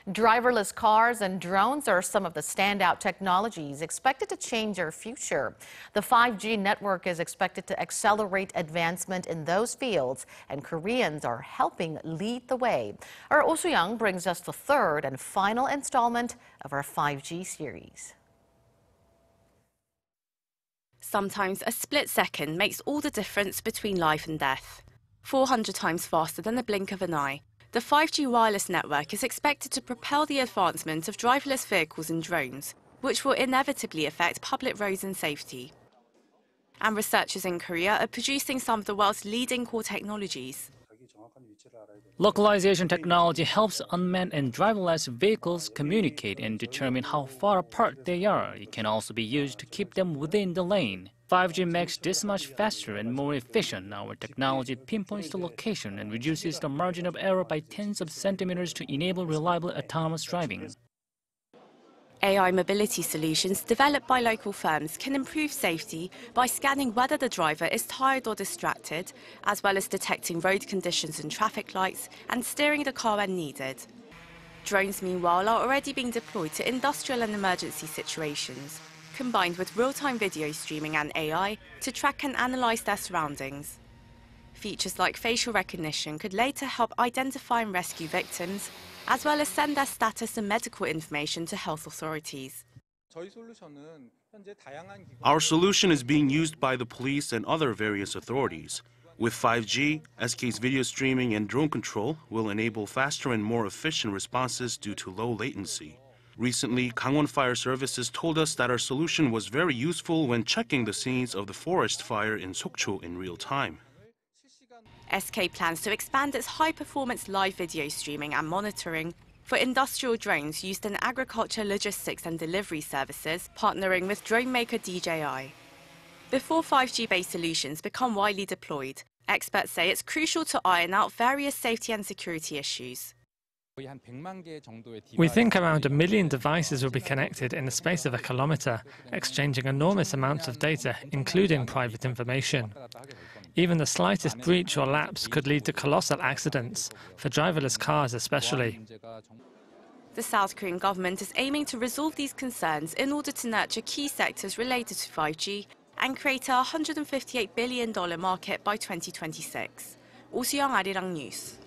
Driverless cars and drones are some of the standout technologies expected to change our future. The 5G network is expected to accelerate advancement in those fields, and Koreans are helping lead the way. Our Oh Sooyoung brings us the third and final installment of our 5G series. Sometimes a split second makes all the difference between life and death. 400 times faster than the blink of an eye, the 5G wireless network is expected to propel the advancement of driverless vehicles and drones, which will inevitably affect public roads and safety. And researchers in Korea are producing some of the world's leading core technologies. Localization technology helps unmanned and driverless vehicles communicate and determine how far apart they are. It can also be used to keep them within the lane. 5G makes this much faster and more efficient. Our technology pinpoints the location and reduces the margin of error by tens of centimeters to enable reliable autonomous driving. AI mobility solutions developed by local firms can improve safety by scanning whether the driver is tired or distracted, as well as detecting road conditions and traffic lights and steering the car when needed. Drones, meanwhile, are already being deployed to industrial and emergency situations, combined with real-time video streaming and AI to track and analyze their surroundings. Features like facial recognition could later help identify and rescue victims, as well as send their status and medical information to health authorities. Our solution is being used by the police and other various authorities. With 5G, SK's video streaming and drone control will enable faster and more efficient responses due to low latency. Recently, Gangwon Fire Services told us that our solution was very useful when checking the scenes of the forest fire in Sokcho in real time. SK plans to expand its high-performance live video streaming and monitoring for industrial drones used in agriculture, logistics and delivery services, partnering with drone maker DJI. Before 5G-based solutions become widely deployed, experts say it's crucial to iron out various safety and security issues. We think around 1 million devices will be connected in the space of a kilometre, exchanging enormous amounts of data, including private information. Even the slightest breach or lapse could lead to colossal accidents, for driverless cars especially. The South Korean government is aiming to resolve these concerns in order to nurture key sectors related to 5G and create a $158 billion market by 2026. Oh Sooyoung, Arirang News.